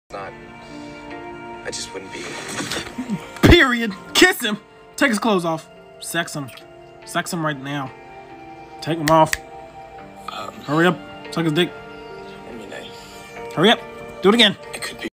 not. I just wouldn't be. Period. Kiss him. Take his clothes off. Sex him. Sex him right now. Take him off. Hurry up. Suck his dick. I mean, Hurry up. Do it again. it could be